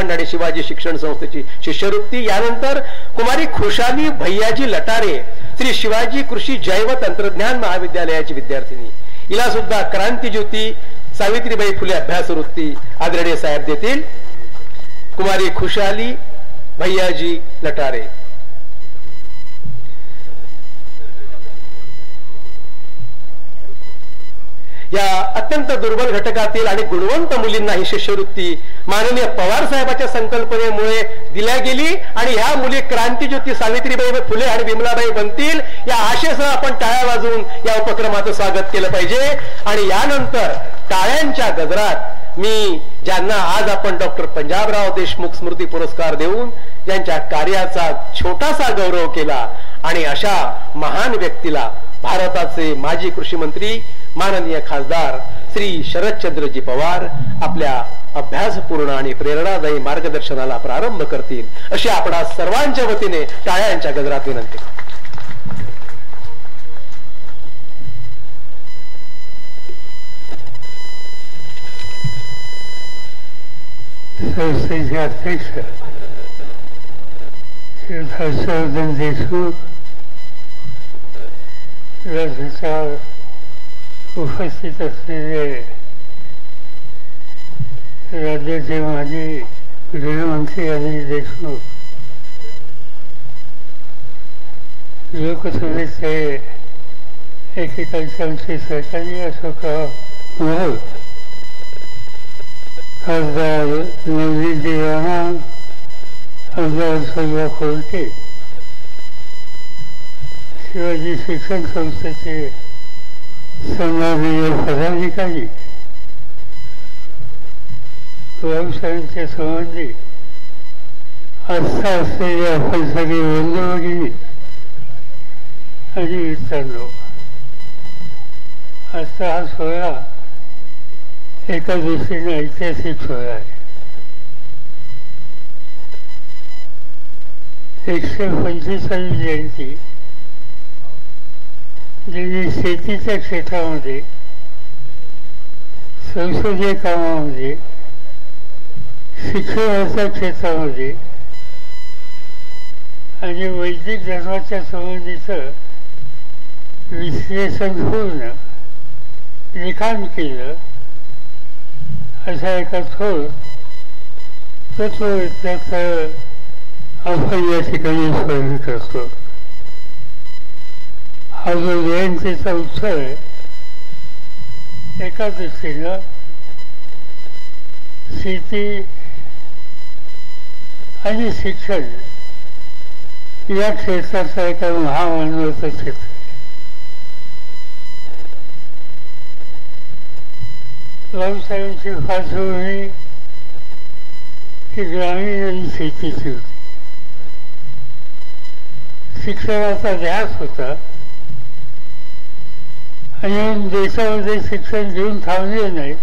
उत्तराखंड आणि शिवाजी शिक्षण संस्थेची शिष्यवृत्ती. यानंतर कुमारी खुशाली भैयाजी लटारे श्री शिवाजी कृषी जैव तंत्रज्ञान महाविद्यालयाची विद्यार्थिनी. हिला सुद्धा क्रांतिज्योती सावित्रीबाई फुले अभ्यासवृत्ती आदरणीय साहेब देतील. कुमारी खुशाली भैयाजी लटारे. या अत्यंत दुर्बल घटकातील आणि गुणवंत मुलींना ही शिष्यवृत्ती माननीय पवार साहेबांच्या संकल्पनेमुळे दिल्या गेली आणि ह्या मुली क्रांतिज्योती सावित्रीबाई फुले आणि विमलाबाई बनतील या आशेसह आपण टाळ्या वाजवून या उपक्रमाचं स्वागत केलं पाहिजे. आणि यानंतर टाळ्यांच्या गजरात मी ज्यांना आज आपण डॉक्टर पंजाबराव देशमुख स्मृती पुरस्कार देऊन ज्यांच्या कार्याचा छोटासा गौरव केला आणि अशा महान व्यक्तीला भारताचे माजी कृषी मंत्री माननीय खासदार श्री शरदचंद्रजी पवार आपल्या अभ्यासपूर्ण आणि प्रेरणादायी मार्गदर्शनाला प्रारंभ करतील अशी आपणा सर्वांच्या वतीने टाळ्यांच्या गजरात विनंती. संस्थेचे अध्यक्ष श्री हर्षवर्धन देशमुख, व्यासपीठावर उपस्थित असलेले राज्याचे माजी गृहमंत्री अनिल देशमुख, लोकसभेचे एकेकालचे आमचे सहकारी अशोकराव मोहोळ, खासदार नवनीतजी राणा, आमदार सगळा खोलके, शिवाजी शिक्षण संस्थेचे सन्माननीय पदाधिकारी, व्यवसायांचे संबंधी आस्था असलेल्या आपण सगळे बंधू भगिनी आणि मित्रांनो, आजचा हा सोहळा एका दृष्टीने ऐतिहासिक सोहळा आहे. 125वी जयंती ज्यांनी शेतीच्या क्षेत्रामध्ये, संसदीय कामामध्ये, शिक्षणाच्या क्षेत्रामध्ये आणि वैदिक धर्माच्या संबंधीचं विश्लेषणपूर्ण लिखाण केलं अशा एका थोर तत्ववेत्याचं आपण या ठिकाणी स्मरण करतो. हा जो जयंतीचा उत्सव आहे, एका दृष्टीनं शेती आणि शिक्षण या क्षेत्राचा एका महामानवाचं क्षेत्र आहे. भाऊसाहेबांची पार्श्वभूमी ही ग्रामीण आणि शेतीची होती. शिक्षणाचा ध्यास होता आणि देशामध्ये शिक्षण घेऊन थांबले नाही.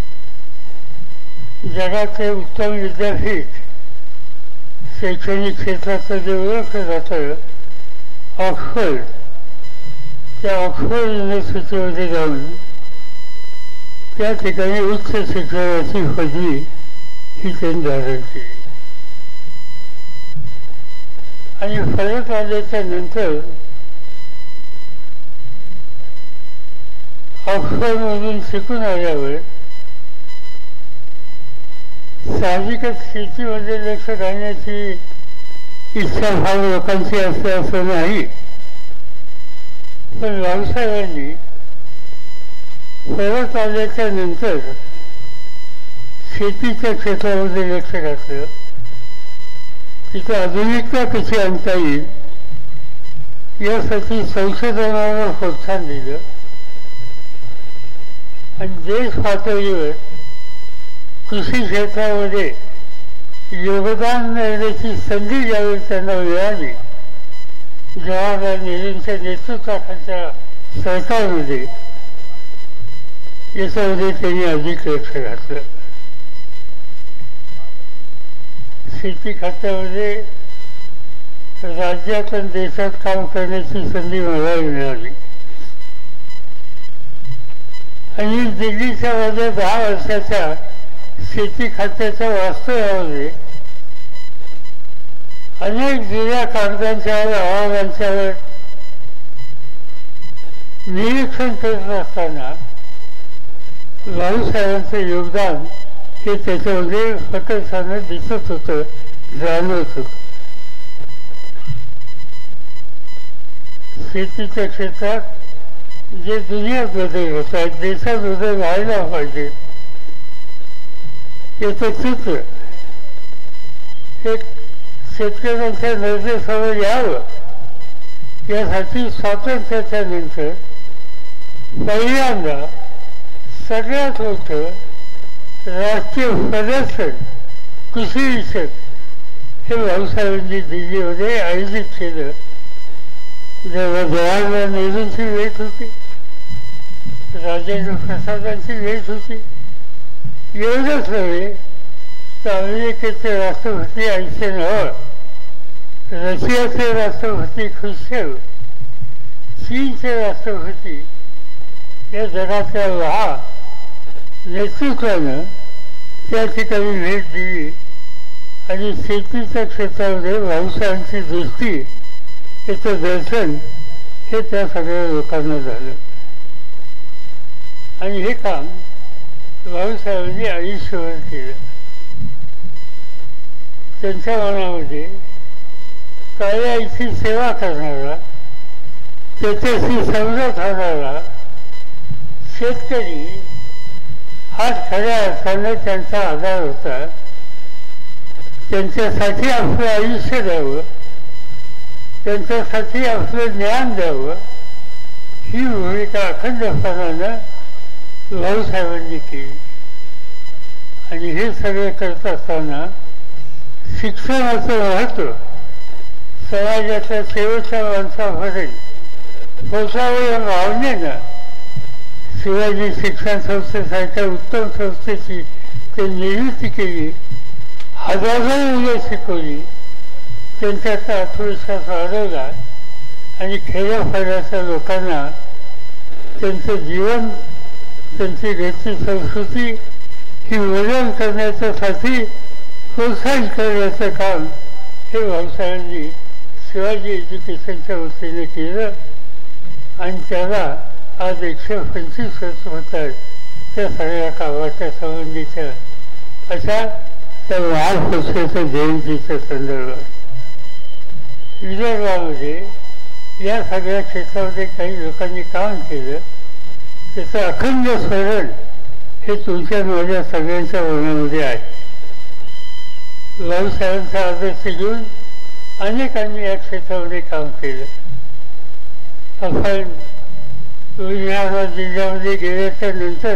जगाचे उत्तम विद्यापीठ शैक्षणिक क्षेत्राचं जे ओळखलं जातं ऑक्सफर्ड, त्या ऑक्सफर्ड युनिव्हर्सिटीमध्ये जाऊन त्या ठिकाणी उच्च शिक्षणाची पदवी ही त्यांनी धारण केली. आणि परत आल्याच्या नंतर ऑक्सफर्डमधून शिकून आल्यावर साहजिकच शेतीमध्ये लक्ष घालण्याची इच्छा फार लोकांची असते असं नाही. पण भाऊसाहेबांनी परत आल्याच्या नंतर शेतीच्या क्षेत्रामध्ये लक्ष घातलं. तिथे आधुनिकता कशी आणता येईल यासाठी संशोधनाला प्रोत्साहन दिलं आणि देश पातळीवर कृषी क्षेत्रामध्ये योगदान देण्याची संधी ज्यावेळी त्यांना मिळाली, जवाहरलाल नेहरूंच्या नेतृत्वाखालच्या सरकारमध्ये, याच्यामध्ये त्यांनी अधिक लक्ष घातलं. शेती खात्यामध्ये राज्यात आणि देशात काम करण्याची संधी मला मिळाली आणि दिल्लीच्या माझ्या 10 वर्षाच्या शेती खात्याच्या वास्तव्यामध्ये अनेक जुन्या कागदांच्यावर अहवालांच्यावर निरीक्षण करत असताना भाऊसाहेबांचं योगदान हे त्याच्यामध्ये फटकसानं दिसत होतं, जाणवत होतं. शेतीच्या क्षेत्रात जे दुनिया बदल होत आहेत, देशात बदल व्हायला पाहिजे याचं चित्र हे शेतकऱ्यांच्या नजरेसमोर यावं यासाठी स्वातंत्र्याच्या नंतर पहिल्यांदा सगळ्यात मोठं राष्ट्रीय प्रदर्शन कृषी विषयक हे भाऊसाहेबांनी दिल्लीमध्ये आयोजित केलं. जेव्हा जवाहरलाल नेहरूंची वेळ होती, राजेंद्र प्रसादांची वेळ होती. एवढंच नव्हे तर अमेरिकेचे राष्ट्रपती आयसेनहॉवर, रशियाचे राष्ट्रपती खुश्चेव, चीनचे राष्ट्रपती या जगाच्या 10 नेतृत्वानं त्या ठिकाणी भेट दिली आणि शेतीच्या क्षेत्रामध्ये भाऊसाहेबांची दृष्टी याचं दर्शन हे त्या सगळ्या लोकांना झालं. आणि हे काम भाऊसाहेबांनी आयुष्यभर केलं. त्यांच्या मनामध्ये काळ्या आईची सेवा करणारा, त्याच्याशी समजत होणारा शेतकरी हाच खऱ्या अर्थानं त्यांचा आधार होता. त्यांच्यासाठी आपलं आयुष्य द्यावं, त्यांच्यासाठी आपलं ज्ञान द्यावं ही भूमिका अखंडपणानं भाऊसाहेबांनी केली. आणि हे सगळे करत असताना शिक्षणाचं महत्त्व समाजाच्या शेवटच्या माणसापर्यंत पोचावं या भावनेनं शिवाजी शिक्षण संस्थेसारख्या उत्तम संस्थेची ते निर्मिती केली. हजारो मुलं शिकवली, त्यांच्यात आत्मविश्वास वाढवला आणि खेड्यापाड्याच्या लोकांना त्यांचं जीवन, त्यांची घरची संस्कृती ही बदल करण्याच्यासाठी प्रोत्साहित करण्याचं काम हे भाऊसाहेबांनी शिवाजी एज्युकेशनच्या वतीने केलं. आणि त्याला आज 125 वर्ष होत आहेत त्या सगळ्या कामाच्या संबंधीच्या अशा त्या महापुरुषाच्या जयंतीच्या संदर्भात विदर्भामध्ये या सगळ्या क्षेत्रामध्ये काही लोकांनी काम केलं. त्याचं अखंड स्मरण हे तुमच्या माझ्या सगळ्यांच्या मनामध्ये आहे. भाऊसाहेबांचा आदर्श घेऊन अनेकांनी या क्षेत्रामध्ये काम केलं. आपण उस्मानाबाद जिल्ह्यामध्ये गेल्याच्या नंतर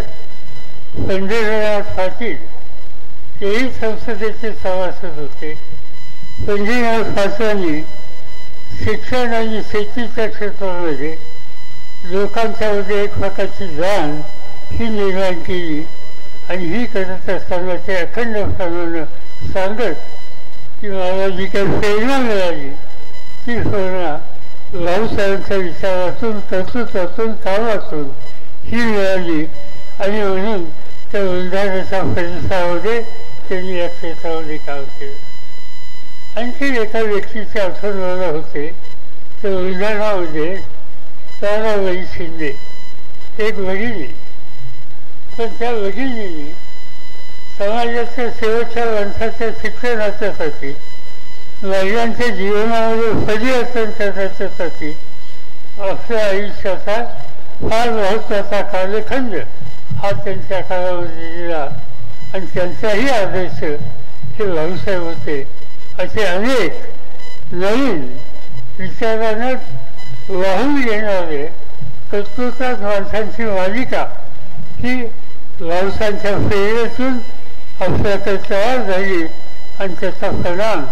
पंढरीनाथ पाटील तेही संसदेचे सभासद होते. पंढरीनाथ पाटलांनी शिक्षण आणि शेतीच्या क्षेत्रामध्ये लोकांच्यामध्ये एक प्रकारची जाण ही निर्माण केली. आणि ही करत असताना ते अखंडपणानं सांगत की मला जी काही प्रेरणा मिळाली ती प्रेरणा भाऊसाहेबांच्या विचारातून, कर्तृत्वातून, कामातून ही मिळाली. आणि म्हणून त्या बुलढाण्याच्या परिसरामध्ये त्यांनी या क्षेत्रामध्ये काम केलं. आणखी एका व्यक्तीची आठवण मला होते. तर बुलढाणामध्ये ताराबाई शिंदे एक भगिनी, पण त्या भगिनीने समाजाच्या शेवटच्या माणसाच्या शिक्षणाच्यासाठी, महिलांच्या जीवनामध्ये परिवर्तन करण्याच्यासाठी आपल्या आयुष्याचा फार महत्त्वाचा कालखंड हा त्यांच्या काळामध्ये दिला. आणि त्यांचाही आदर्श हे भाऊसाहेब होते. असे अनेक नवीन विचारानं वाहून येणारे कर्तृत्वात माणसांची मालिका ही भाऊसाहेबांच्या प्रेरणेतून आपल्याकडे तयार झाली. आणि त्याचा परिणाम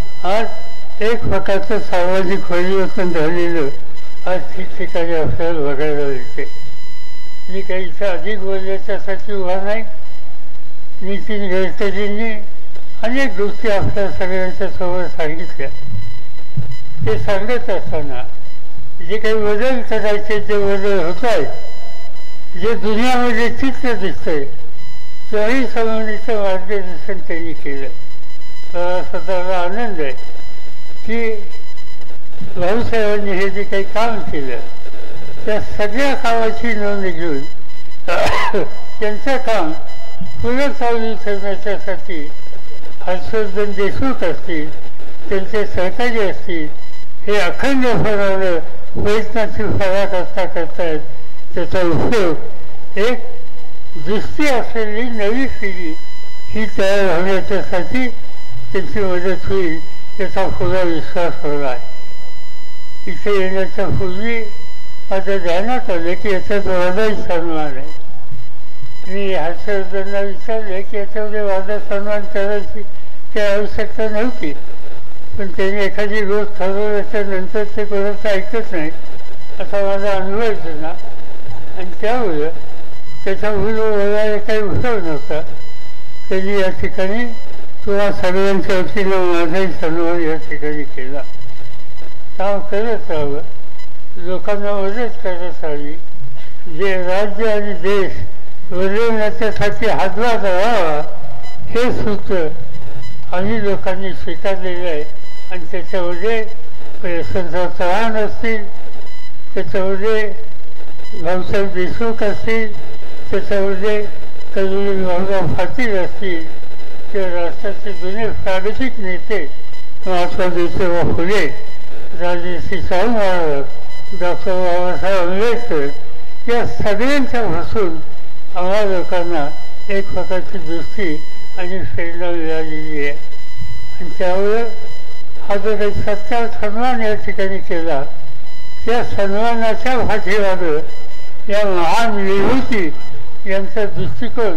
आज एक प्रकारचं सामाजिक परिवर्तन झालेलं आज ठिकठिकाणी आपल्याला बघायला मिळते. मी काही इथं अधिक बोलण्याच्यासाठी उभा नाही. नितीन गडकरींनी अनेक गोष्टी आपल्या सगळ्यांच्या समोर सांगितल्या. ते सांगत असताना जे काही बदल करायचे ते बदल होत आहेत, जे दुनियामध्ये चित्र दिसतंय त्याही संबंधीचं मार्गदर्शन त्यांनी केलं. मला स्वतःला आनंद आहे की भाऊसाहेबांनी हे जे काही काम केलं त्या सगळ्या कामाची नोंद घेऊन त्यांचं काम पुढे चालू ठेवण्याच्यासाठी हर्षवर्धन देशमुख असतील, त्यांचे सहकारी असतील, हे अखंडपणानं प्रयत्नाची फळा करता करतायत. त्याचा उपयोग एक दृष्टी असलेली नवी पिढी ही तयार होण्याच्यासाठी त्यांची मदत होईल याचा पुरा विश्वास होला आहे. इथे येण्याच्या पूर्वी माझ्या ध्यानात आलं की याच्यात वादाही सन्मान आहे. मी हर्षवर्धनला विचारले की याच्यामध्ये वादा सन्मान करायची काही आवश्यकता नव्हती, पण त्यांनी एखादी गोष्ट ठरवल्याच्या नंतर ते कोणाचं ऐकत नाही असा माझा अनुभव झाला. आणि त्यामुळे त्याचा बोलायला काही उपयोग नव्हता. त्यांनी या ठिकाणी किंवा सगळ्यांच्या वतीनं माझाही सन्मान या ठिकाणी केला. काम करत राहावं, लोकांना मदत करत राहावी, जे राज्य आणि देश बदलण्याच्यासाठी हातभार करावा हे सूत्र आम्ही लोकांनी स्वीकारलेलं आहे. आणि त्याच्यामध्ये यशवंतराव चव्हाण असतील, त्याच्यामध्ये भाऊसाहेब देशमुख असतील, त्याच्यामध्ये कधी भाऊराव पाटील असतील, किंवा राष्ट्राचे जुने प्रागतिक नेते महात्मा ज्योतिराव फुले, राजर्षी शाहू महाराज, डॉक्टर बाबासाहेब आंबेडकर या सगळ्यांच्या भासून आम्हा लोकांना एक प्रकारची दृष्टी आणि प्रेरणा मिळालेली आहे. आणि त्यामुळे हा जो काही सत्कार सन्मान या ठिकाणी केला त्या सन्मानाच्या पाठीमागं या महान विभूती यांचा दृष्टिकोन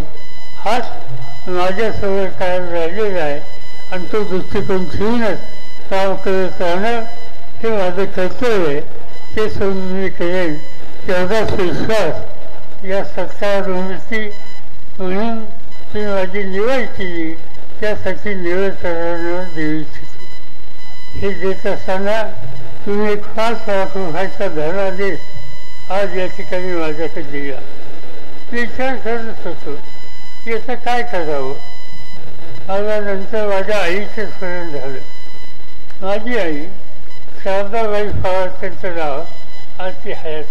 हाच माझ्यासमोर कायम राहिलेला आहे. आणि तो दृष्टिकोन ठेवूनच काम करत राहणं हे माझं कर्तव्य आहे. ते समजून मी करेन तेवढाच विश्वास या सत्कारानिमित्ती म्हणून मी माझी निवड केली, त्यासाठी निवड करण्यावर देऊ इच्छितो. हे देत असताना तुम्ही एक 5 लाख रुपयाचा धनादेश आज या ठिकाणी माझ्याकडे दिला. विचार करत होतो की याचं काय करावं. मला नंतर माझ्या आईचं स्मरण झालं. माझी आई शारदाबाई पवार त्यांचं नाव आज ती हयात.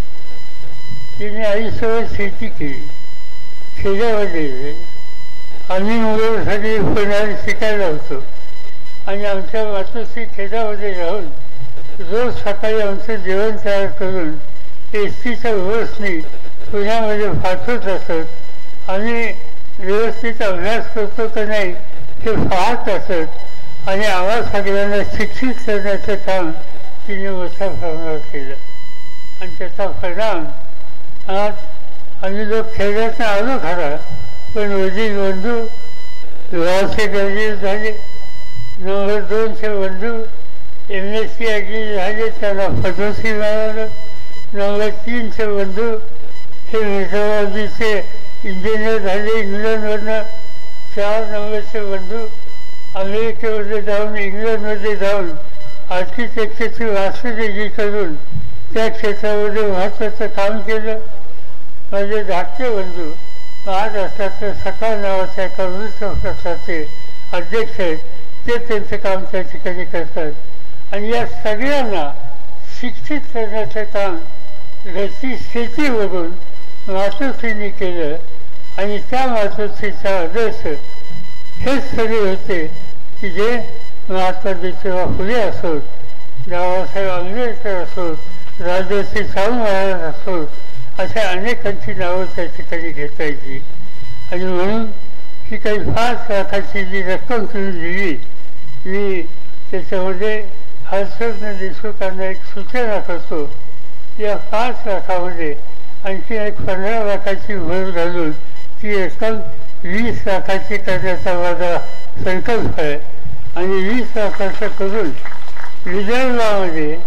तिने आईसोबत शेती केली. खेड्यामध्ये आम्ही मुलांसाठी पुण्याला शिकायला होतो आणि आमच्या मातोश्री खेड्यामध्ये राहून रोज सकाळी आमचं जेवण तयार करून एसटीच्या बसनी पुण्यामध्ये पाठवत असत. आम्ही व्यवस्थित अभ्यास करतो की नाही हे पाहत असत आणि आम्हा सगळ्यांना शिक्षित करण्याचं काम तिने मोठ्या प्रमाणावर केलं. आणि त्याचा परिणाम आज आम्ही लोक खेड्यातनं आलो खरा, पण वडील बंधू विवाहाचे ग्रॅज्युएट झाले, नंबर 2चे बंधू MSc ॲग्री झाले, त्यांना पद्मश्री मिळालं. नंबर 3चे बंधू हे मेट्रोलॉजीचे इंजिनियर झाले इंग्लंडमधनं. 4 नंबरचे बंधू अमेरिकेमध्ये जाऊन इंग्लंडमध्ये जाऊन आर्किटेक्चरची मास्टरडिग्री करून त्या क्षेत्रामध्ये महत्त्वाचं काम केलं. माझे धाकटे बंधू महाराष्ट्रातल्या सकाळ नावाच्या एका वृत्तपत्राचे अध्यक्ष आहेत. ते त्यांचं काम त्या ठिकाणी करतात. आणि या सगळ्यांना शिक्षित करण्याचं काम घरची शेती बघून मातोश्रींनी केलं. आणि त्या मातोश्रीचा आदर्श हेच सगळे होते की जे महात्मा ज्योतिराव फुले असोत, बाबासाहेब आंबेडकर असोत, राजर्षी शाहू महाराज असोत, अशा अनेकांची नावं त्या ठिकाणी घेता येतील. आणि म्हणून ही काही 5 लाखाची जी रक्कम तुम्ही दिली, मी त्याच्यामध्ये हर्षवर्धन देशमुखांना एक सूचना करतो. या 5 लाखामध्ये आणखी एक 15 लाखाची भर घालून ती रक्कम 20 लाखाची करण्याचा माझा संकल्प आहे. आणि 20 लाखाचं करून विदर्भामध्ये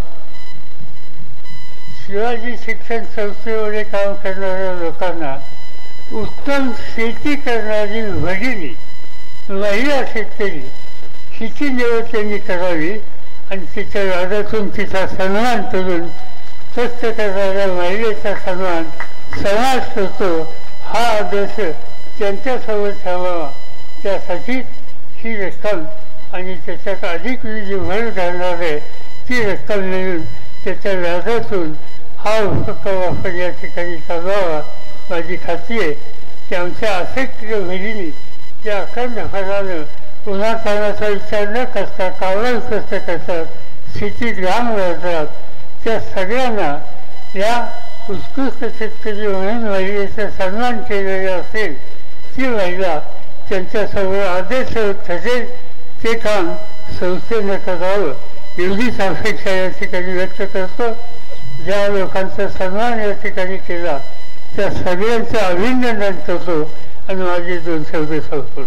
शिवाजी शिक्षण संस्थेमध्ये काम करणाऱ्या लोकांना उत्तम शेती करणारी भगिनी महिला शेतकरी हिची निवड त्यांनी करावी आणि तिच्या वादातून तिचा सन्मान करून कष्ट करणाऱ्या महिलेचा सन्मान समाज करतो हा आदर्श त्यांच्यासोबत ठेवावा. त्यासाठी ही रक्कम आणि त्याच्यात अधिक जी भर घालणारे ती रक्कम मिळून त्याच्या व्याजातून हा उपक्रम आपण या ठिकाणी चालवावा. माझी खात्री आहे की आमच्या असंख्य भगिनी ज्या अखंड फळानं पुन्हा करण्याचा विचार न करता कावळा कष्ट करतात, शेतीत राम राहतात, त्या सगळ्यांना या उत्कृष्ट शेतकरी म्हणून महिलेचा सन्मान केलेला असेल ती महिला त्यांच्यासमोर आदेश ठरेल ते काम संस्थेनं करावं एवढीच अपेक्षा या ठिकाणी व्यक्त करतो. ज्या लोकांचा सन्मान या ठिकाणी केला त्या सगळ्यांचं अभिनंदन करतो आणि माझे 2 शब्द संपवतो.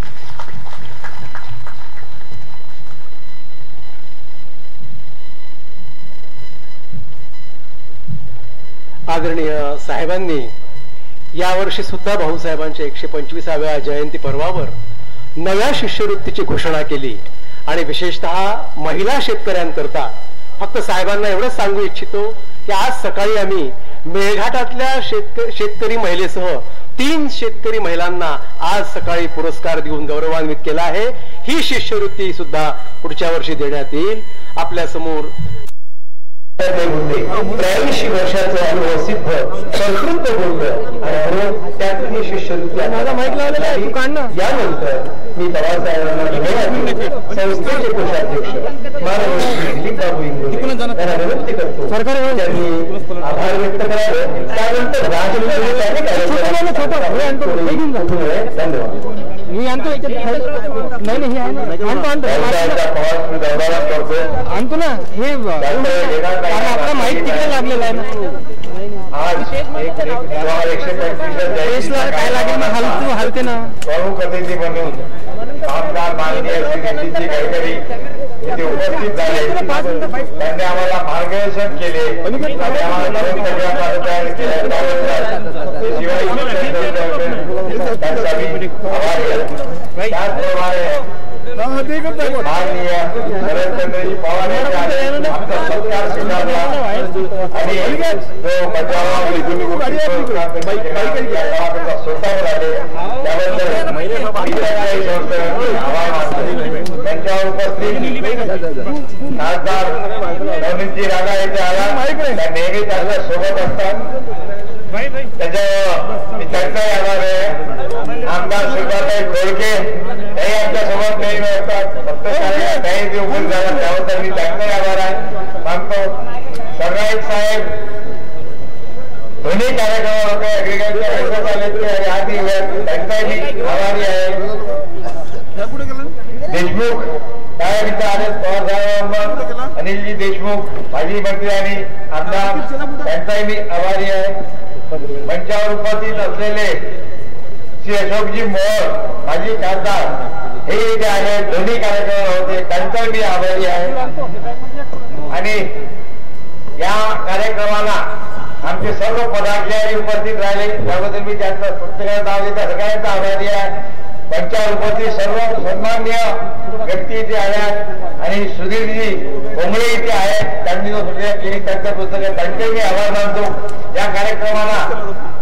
आदरणीय साहेबांनी यावर्षी सुद्धा भाऊसाहेबांच्या 125व्या जयंती पर्वावर नव्या शिष्यवृत्तीची घोषणा केली आणि विशेषतः महिला शेतकऱ्यांकरता फक्त साहेबांना एवढंच सांगू इच्छितो की आज सकाळी आम्ही मेळघाटातल्या शेतकरी महिलेसह 3 शेतकरी महिलांना आज सकाळी पुरस्कार देऊन गौरवान्वित केला आहे. ही शिष्यवृत्ती सुद्धा पुढच्या वर्षी देण्यात येईल. आपल्या समोर 83 वर्षाचा अनुभव सिद्ध संस्कृत बोलतो आणि त्यातून ही शिष्यवृत्ती माझा माईक लावलेला आहे तू काढ ना. यानंतर मी पवारसाहेबांना संस्थेचे कोषाध्यक्ष माननीय दिलीप बाबू इंगोले यांना विनंती करतो त्यांनी आभार व्यक्त करावे. त्यानंतर धन्यवाद. मी आणतो नाही आणतो ना हे आपला माईक तिकडे लागलेला आहे ना. काय लागेल ना हलते ना. प्रमुख अतिथी म्हणून आमदार माननीय श्री नितीनजी गडकरी इथे उपस्थित झाले. त्यांनी आम्हाला मार्गदर्शन केले आणि आम्हाला त्याचप्रमाणे माननीय नरेंद्रजी पवार यांनी आमचा सत्कार स्वीकारला आणि जो बचाव स्वतःवर आले त्याबद्दल आभार मानतो. त्यांच्यावर उपस्थित खासदार नवनीतजी राणा येथे आला. त्या नेहमी त्यांच्या सोबत असतात. त्याच्यावर मी चर्चा येणार आहे. आमदार सुधाताई खोडके तेही आमच्या सोबत नेहमी असतात. फक्त त्याही जे उपस्थित झाला त्याबद्दल मी त्यांचा आभार आहे मानतो. सरनाईक साहेब दोन्ही कार्यक्रम होते ऍग्रिकल्चर आले आधी त्यांचाही मी आभारी आहे. देशमुख साहेब इथं आले. पवार साहेब अनिलजी देशमुख माजी मंत्री आणि आमदार त्यांचाही मी आभारी आहे. मंचावर उपस्थित असलेले श्री अशोकजी मोहोळ माजी खासदार हे इथे आले. दोन्ही कार्यक्रम होते त्यांचाही मी आभारी आहे. आणि या कार्यक्रमाला आमचे सर्व पदाधिकारी उपस्थित राहिले त्याबद्दल मी त्यांचा प्रत्येकाला नाव देता सगळ्यांचा आभारी आहे. मंचावर उपस्थित सर्व सन्माननीय व्यक्ती इथे आल्यात आणि सुधीरजी कोंबळे इथे आहेत. त्यांनी जो सूचना केली त्यांच्या पुस्तकात त्यांचे मी आभार मानतो. या कार्यक्रमाला